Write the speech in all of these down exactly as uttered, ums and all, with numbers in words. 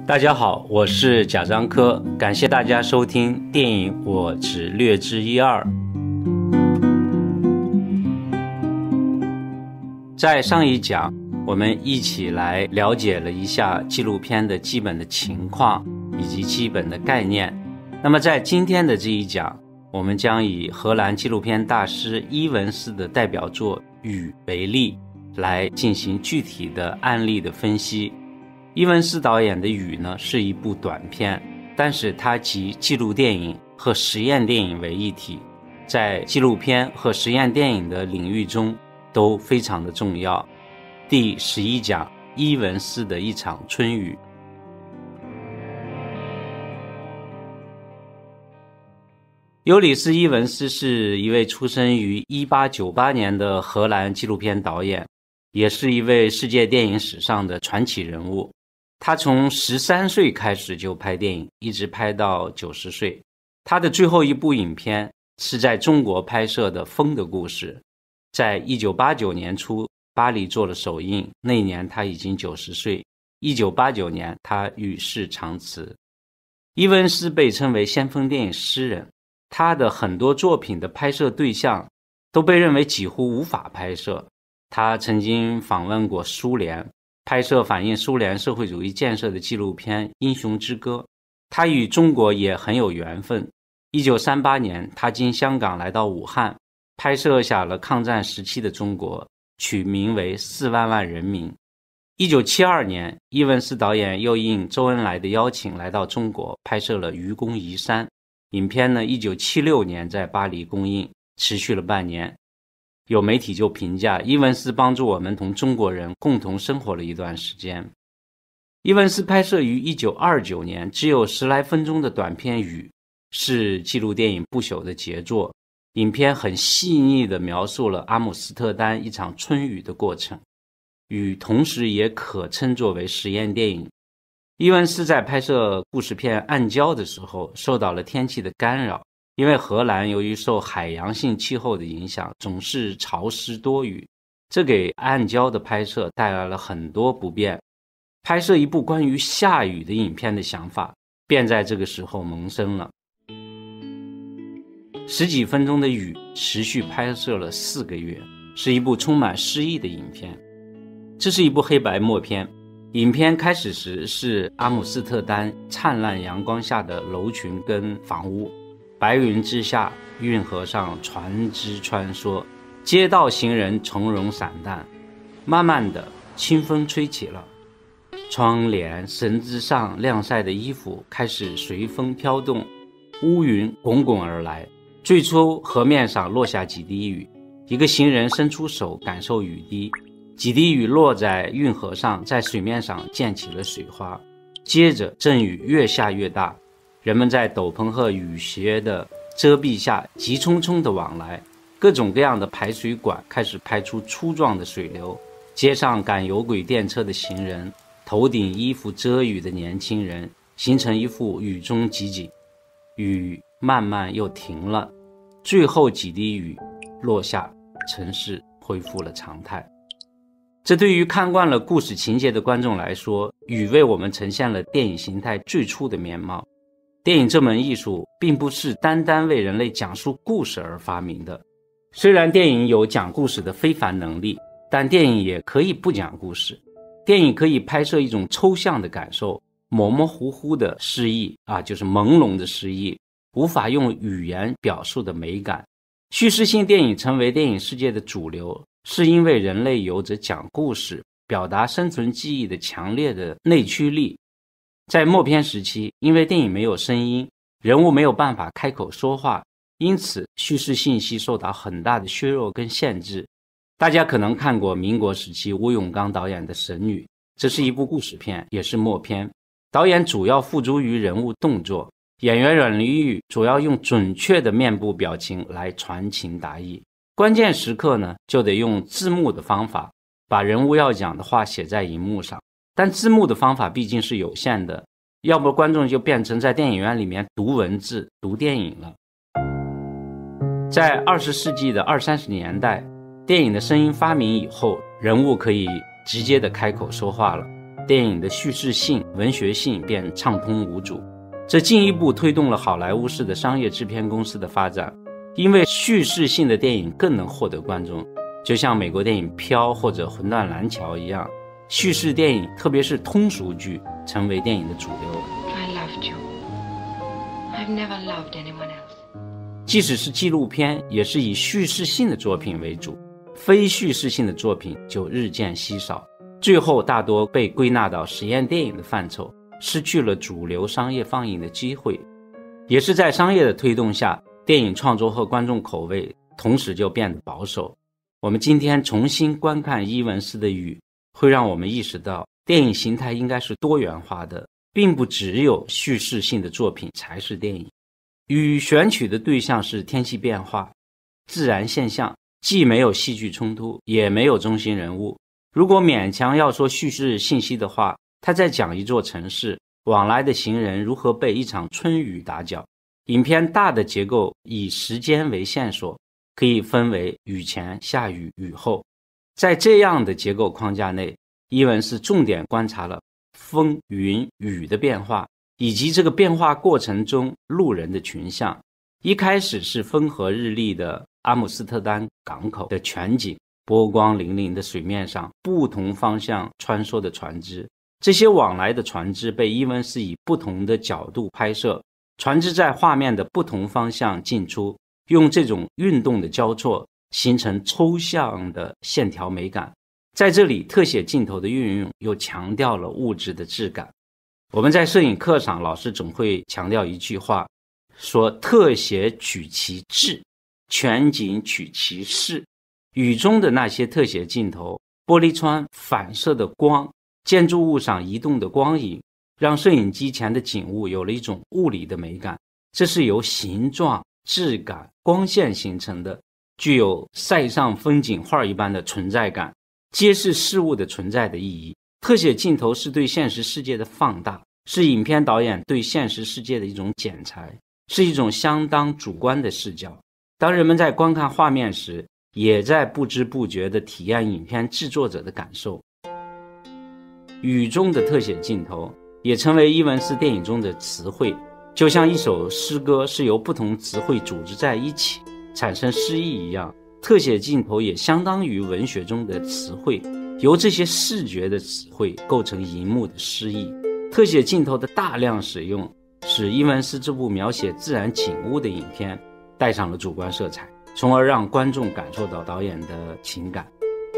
大家好，我是贾樟柯，感谢大家收听电影我只略知一二。在上一讲，我们一起来了解了一下纪录片的基本的情况以及基本的概念。那么在今天的这一讲，我们将以荷兰纪录片大师伊文斯的代表作《雨》为例，来进行具体的案例的分析。伊文斯导演的《雨》呢是一部短片，但是它集纪录电影和实验电影为一体，在纪录片和实验电影的领域中都非常的重要。第十一讲，伊文斯的一场春雨。尤里斯·伊文斯是一位出生于一八九八年的荷兰纪录片导演，也是一位世界电影史上的传奇人物。他从十三岁开始就拍电影，一直拍到九十岁。他的最后一部影片是在中国拍摄的《风的故事》，在一九八九年初巴黎做了首映，那年他已经九十岁。一九八九年他与世长辞。伊文斯被称为先锋电影诗人，他的很多作品的拍摄对象都被认为几乎无法拍摄。他曾经访问过苏联，拍摄反映苏联社会主义建设的纪录片《英雄之歌》。他与中国也很有缘分。一九三八年，他经香港来到武汉，拍摄下了抗战时期的中国，取名为《四万万人民》。一九七二年，伊文斯导演又应周恩来的邀请来到中国，拍摄了《愚公移山》。影片呢，一九七六年在巴黎公映，持续了半年。有媒体就评价，伊文斯帮助我们同中国人共同生活了一段时间。伊文斯拍摄于一九二九年，只有十来分钟的短片《雨》是纪录电影不朽的杰作。影片很细腻地描述了阿姆斯特丹一场春雨的过程，雨同时也可称作为实验电影。伊文斯在拍摄故事片《暗礁》的时候受到了天气的干扰，因为荷兰由于受海洋性气候的影响，总是潮湿多雨，这给暗礁的拍摄带来了很多不便。拍摄一部关于下雨的影片的想法便在这个时候萌生了。十几分钟的雨持续拍摄了四个月，是一部充满诗意的影片。这是一部黑白默片，影片开始时是阿姆斯特丹灿烂阳光下的楼群跟房屋，白云之下，运河上船只穿梭，街道行人从容散淡。慢慢的，清风吹起了，窗帘绳子上晾晒的衣服开始随风飘动，乌云滚滚而来。最初河面上落下几滴雨，一个行人伸出手感受雨滴，几滴雨落在运河上，在水面上溅起了水花。接着阵雨越下越大，人们在斗篷和雨鞋的遮蔽下急匆匆地往来，各种各样的排水管开始排出粗壮的水流，街上赶有轨电车的行人，头顶衣服遮雨的年轻人，形成一幅雨中集锦。雨慢慢又停了，最后几滴雨落下，城市恢复了常态。这对于看惯了故事情节的观众来说，雨为我们呈现了电影形态最初的面貌。电影这门艺术并不是单单为人类讲述故事而发明的。虽然电影有讲故事的非凡能力，但电影也可以不讲故事。电影可以拍摄一种抽象的感受，模模糊糊的诗意啊，就是朦胧的诗意，无法用语言表述的美感。叙事性电影成为电影世界的主流，是因为人类有着讲故事、表达生存记忆的强烈的内驱力。在默片时期，因为电影没有声音，人物没有办法开口说话，因此叙事信息受到很大的削弱跟限制。大家可能看过民国时期吴永刚导演的《神女》，这是一部故事片，也是默片。导演主要付诸于人物动作，演员阮玲玉主要用准确的面部表情来传情达意。关键时刻呢，就得用字幕的方法，把人物要讲的话写在荧幕上。但字幕的方法毕竟是有限的，要不观众就变成在电影院里面读文字、读电影了。在二十世纪的二三十年代，电影的声音发明以后，人物可以直接的开口说话了。 电影的叙事性、文学性便畅通无阻，这进一步推动了好莱坞式的商业制片公司的发展。因为叙事性的电影更能获得观众，就像美国电影《飘》或者《魂断蓝桥》一样，叙事电影，特别是通俗剧，成为电影的主流。 I loved you. I've never loved anyone else. 即使是纪录片，也是以叙事性的作品为主，非叙事性的作品就日渐稀少，最后大多被归纳到实验电影的范畴，失去了主流商业放映的机会。也是在商业的推动下，电影创作和观众口味同时就变得保守。我们今天重新观看伊文斯的《雨》，会让我们意识到电影形态应该是多元化的，并不只有叙事性的作品才是电影。雨选取的对象是天气变化、自然现象，既没有戏剧冲突，也没有中心人物。如果勉强要说叙事信息的话，他在讲一座城市往来的行人如何被一场春雨打搅。影片大的结构以时间为线索，可以分为雨前、下雨、雨后。在这样的结构框架内，伊文斯重点观察了风、云、雨的变化，以及这个变化过程中路人的群像。一开始是风和日丽的阿姆斯特丹港口的全景，波光粼粼的水面上，不同方向穿梭的船只，这些往来的船只被伊文斯以不同的角度拍摄，船只在画面的不同方向进出，用这种运动的交错形成抽象的线条美感。在这里，特写镜头的运用又强调了物质的质感。我们在摄影课上，老师总会强调一句话，说特写取其质，全景取其势。雨中的那些特写镜头，玻璃窗反射的光，建筑物上移动的光影，让摄影机前的景物有了一种物理的美感。这是由形状、质感、光线形成的，具有塞上风景画一般的存在感，揭示事物的存在的意义。特写镜头是对现实世界的放大，是影片导演对现实世界的一种剪裁，是一种相当主观的视角。当人们在观看画面时，也在不知不觉地体验影片制作者的感受。雨中的特写镜头也成为伊文斯电影中的词汇，就像一首诗歌是由不同词汇组织在一起产生诗意一样，特写镜头也相当于文学中的词汇，由这些视觉的词汇构成荧幕的诗意。特写镜头的大量使用，使伊文斯这部描写自然景物的影片带上了主观色彩，从而让观众感受到导演的情感。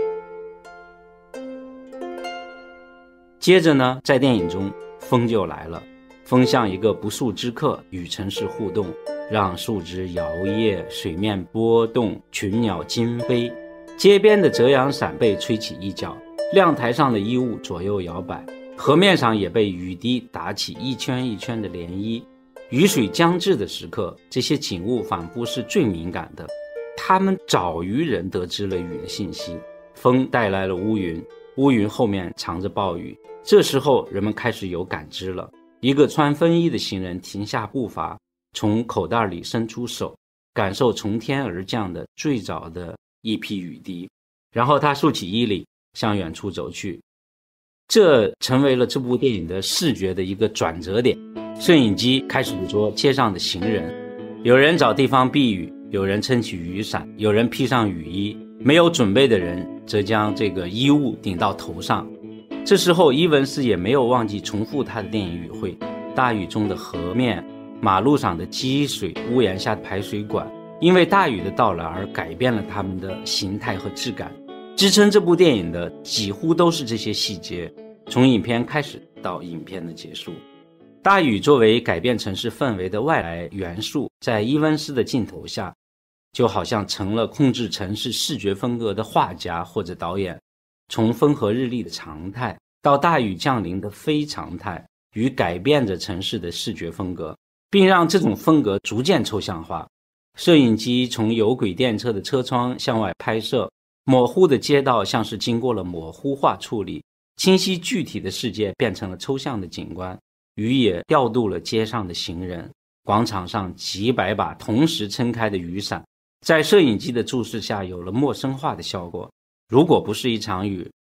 接着呢，在电影中，风就来了。风像一个不速之客，与城市互动，让树枝摇曳，水面波动，群鸟惊飞。街边的遮阳伞被吹起一角，晾台上的衣物左右摇摆，河面上也被雨滴打起一圈一圈的涟漪。雨水将至的时刻，这些景物仿佛是最敏感的，它们早于人得知了雨的信息。风带来了乌云，乌云后面藏着暴雨，这时候人们开始有感知了。一个穿风衣的行人停下步伐，从口袋里伸出手，感受从天而降的最早的一批雨滴，然后他竖起衣领向远处走去。这成为了这部电影的视觉的一个转折点。摄影机开始捕捉街上的行人，有人找地方避雨，有人撑起雨伞，有人披上雨衣，没有准备的人则将这个衣物顶到头上。这时候伊文斯也没有忘记重复他的电影语汇，大雨中的河面，马路上的积水，屋檐下的排水管，因为大雨的到来而改变了它们的形态和质感。支撑这部电影的几乎都是这些细节，从影片开始到影片的结束。大雨作为改变城市氛围的外来元素，在伊文斯的镜头下，就好像成了控制城市视觉风格的画家或者导演，从风和日丽的常态到大雨降临的非常态，与改变着城市的视觉风格，并让这种风格逐渐抽象化。摄影机从有轨电车的车窗向外拍摄，模糊的街道像是经过了模糊化处理，清晰具体的世界变成了抽象的景观。雨也调度了街上的行人，广场上几百把同时撑开的雨伞，在摄影机的注视下有了陌生化的效果。如果不是一场雨，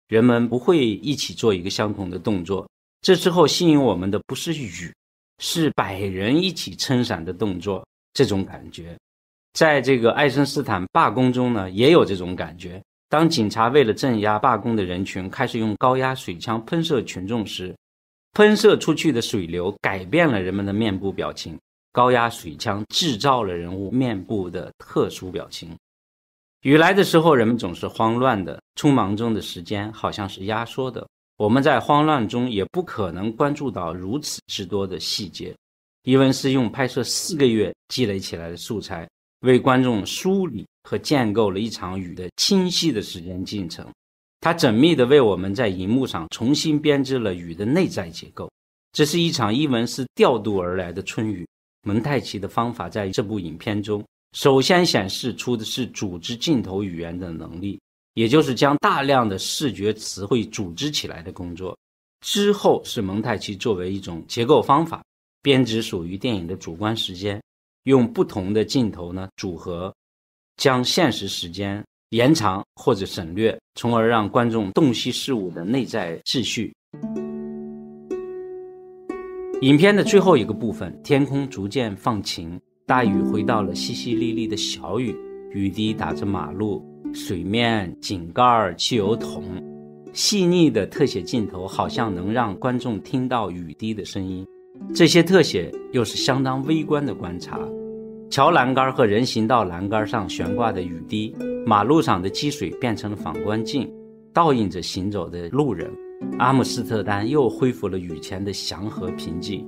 人们不会一起做一个相同的动作。这之后吸引我们的不是雨，是百人一起撑伞的动作，这种感觉。在这个爱森斯坦罢工中呢，也有这种感觉。当警察为了镇压罢工的人群，开始用高压水枪喷射群众时，喷射出去的水流改变了人们的面部表情，高压水枪制造了人物面部的特殊表情。雨来的时候，人们总是慌乱的，匆忙中的时间好像是压缩的，我们在慌乱中也不可能关注到如此之多的细节。伊文斯用拍摄四个月积累起来的素材，为观众梳理和建构了一场雨的清晰的时间进程。他缜密地为我们在荧幕上重新编织了雨的内在结构。这是一场伊文斯调度而来的春雨。蒙太奇的方法在这部影片中首先显示出的是组织镜头语言的能力，也就是将大量的视觉词汇组织起来的工作。之后是蒙太奇作为一种结构方法，编织属于电影的主观时间，用不同的镜头呢组合，将现实时间延长或者省略，从而让观众洞悉事物的内在秩序。影片的最后一个部分，天空逐渐放晴，大雨回到了淅淅沥沥的小雨，雨滴打着马路、水面、井盖、汽油桶，细腻的特写镜头好像能让观众听到雨滴的声音。这些特写又是相当微观的观察，桥栏杆和人行道栏杆上悬挂的雨滴，马路上的积水变成了反光镜，倒映着行走的路人。阿姆斯特丹又恢复了雨前的祥和平静。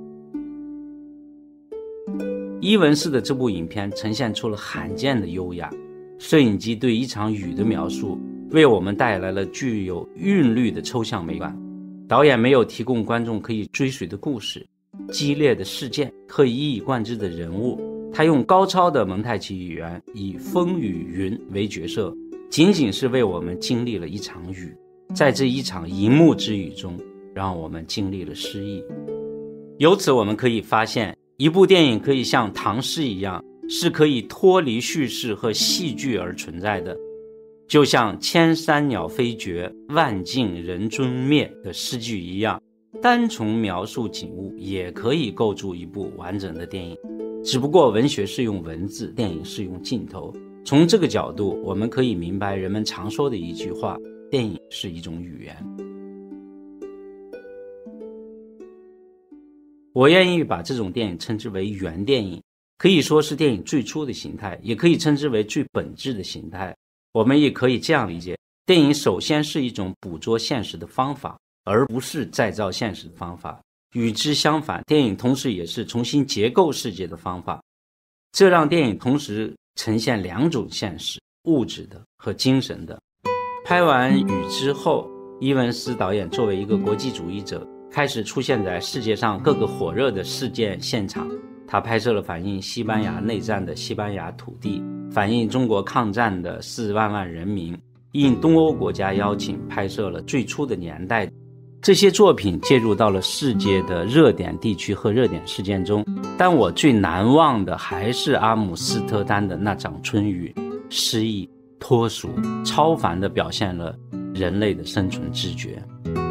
伊文斯的这部影片呈现出了罕见的优雅，摄影机对一场雨的描述为我们带来了具有韵律的抽象美感。导演没有提供观众可以追随的故事、激烈的事件和一以贯之的人物，他用高超的蒙太奇语言，以风雨云为角色，仅仅是为我们经历了一场雨。在这一场荧幕之雨中，让我们经历了失忆。由此我们可以发现，一部电影可以像唐诗一样，是可以脱离叙事和戏剧而存在的。就像千山鸟飞绝，万径人踪灭的诗句一样，单从描述景物也可以构筑一部完整的电影。只不过文学是用文字，电影是用镜头。从这个角度，我们可以明白人们常说的一句话，电影是一种语言。我愿意把这种电影称之为原电影，可以说是电影最初的形态，也可以称之为最本质的形态。我们也可以这样理解，电影首先是一种捕捉现实的方法，而不是再造现实的方法。与之相反，电影同时也是重新结构世界的方法。这让电影同时呈现两种现实，物质的和精神的。拍完雨之后，伊文斯导演作为一个国际主义者，开始出现在世界上各个火热的事件现场。他拍摄了反映西班牙内战的西班牙土地，反映中国抗战的四万万人民，应东欧国家邀请拍摄了最初的年代。这些作品介入到了世界的热点地区和热点事件中，但我最难忘的还是阿姆斯特丹的那场春雨，诗意脱俗，超凡地表现了人类的生存知觉。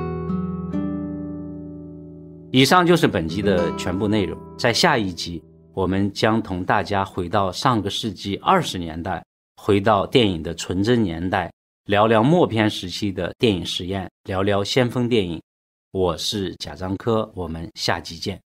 以上就是本集的全部内容，在下一集我们将同大家回到上个世纪二十年代，回到电影的纯真年代，聊聊默片时期的电影实验，聊聊先锋电影。我是贾樟柯，我们下集见。